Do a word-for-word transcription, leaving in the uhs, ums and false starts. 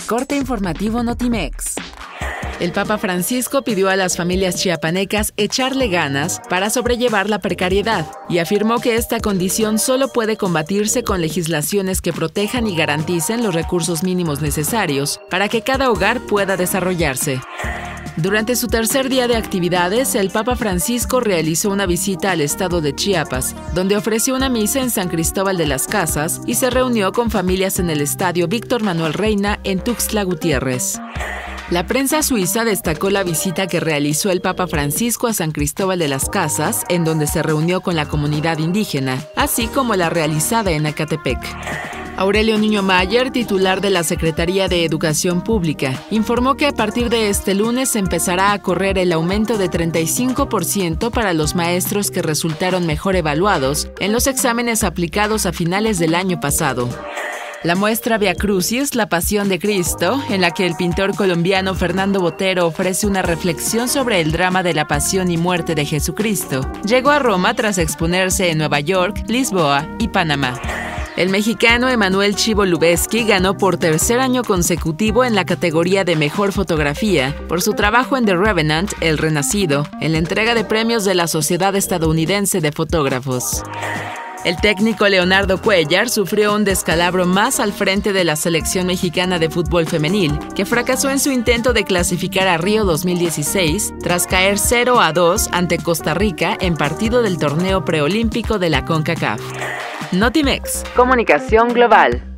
Corte informativo Notimex. El Papa Francisco pidió a las familias chiapanecas echarle ganas para sobrellevar la precariedad y afirmó que esta condición solo puede combatirse con legislaciones que protejan y garanticen los recursos mínimos necesarios para que cada hogar pueda desarrollarse. Durante su tercer día de actividades, el Papa Francisco realizó una visita al estado de Chiapas, donde ofreció una misa en San Cristóbal de las Casas y se reunió con familias en el estadio Víctor Manuel Reina en Tuxtla Gutiérrez. La prensa suiza destacó la visita que realizó el Papa Francisco a San Cristóbal de las Casas, en donde se reunió con la comunidad indígena, así como la realizada en Ecatepec. Aurelio Nuño Mayer, titular de la Secretaría de Educación Pública, informó que a partir de este lunes empezará a correr el aumento de treinta y cinco por ciento para los maestros que resultaron mejor evaluados en los exámenes aplicados a finales del año pasado. La muestra Via Crucis, la Pasión de Cristo, en la que el pintor colombiano Fernando Botero ofrece una reflexión sobre el drama de la pasión y muerte de Jesucristo, llegó a Roma tras exponerse en Nueva York, Lisboa y Panamá. El mexicano Emanuel Chivo Lubezki ganó por tercer año consecutivo en la categoría de Mejor Fotografía por su trabajo en The Revenant, El Renacido, en la entrega de premios de la Sociedad Estadounidense de Fotógrafos. El técnico Leonardo Cuéllar sufrió un descalabro más al frente de la selección mexicana de fútbol femenil, que fracasó en su intento de clasificar a Río dos mil dieciséis tras caer cero a dos ante Costa Rica en partido del torneo preolímpico de la CONCACAF. Notimex. Comunicación global.